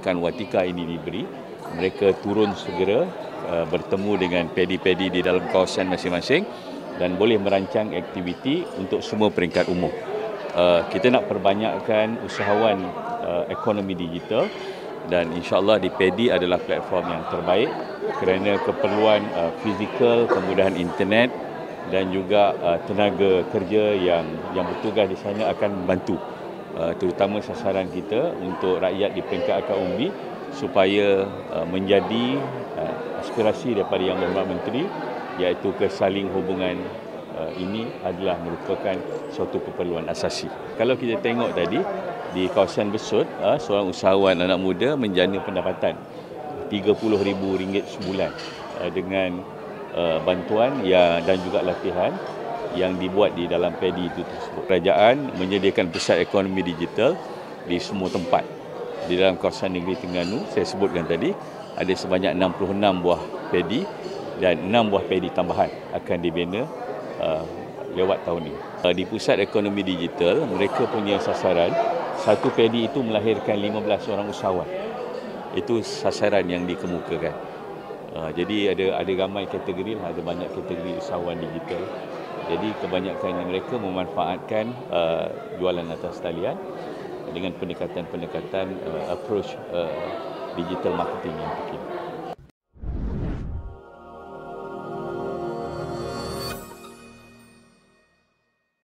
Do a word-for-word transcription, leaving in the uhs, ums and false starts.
ikan watika ini diberi, mereka turun segera uh, bertemu dengan pedi-pedi di dalam kawasan masing-masing dan boleh merancang aktiviti untuk semua peringkat umur. Uh, kita nak perbanyakkan usahawan uh, ekonomi digital dan insya-Allah di Pedi adalah platform yang terbaik kerana keperluan uh, fizikal, kemudahan internet dan juga uh, tenaga kerja yang yang bertugas di sana akan membantu uh, terutama sasaran kita untuk rakyat di peringkat akar umbi supaya uh, menjadi uh, aspirasi daripada Yang Berhormat Menteri iaitu kesaling hubungan uh, ini adalah merupakan suatu keperluan asasi. Kalau kita tengok tadi di kawasan Besut, uh, seorang usahawan anak muda menjana pendapatan tiga puluh ribu ringgit sebulan uh, dengan Uh, bantuan ya, dan juga latihan yang dibuat di dalam Pedi itu tersebut. Kerajaan menyediakan pusat ekonomi digital di semua tempat. Di dalam kawasan negeri Terengganu, saya sebutkan tadi, ada sebanyak enam puluh enam buah Pedi dan enam buah Pedi tambahan akan dibina uh, lewat tahun ini. Uh, di pusat ekonomi digital, mereka punya sasaran, satu Pedi itu melahirkan lima belas orang usahawan. Itu sasaran yang dikemukakan. Uh, jadi ada ada ramai kategori, ada banyak kategori usahawan digital. Jadi kebanyakan mereka memanfaatkan uh, jualan atas talian dengan pendekatan-pendekatan uh, approach uh, digital marketing yang terkini.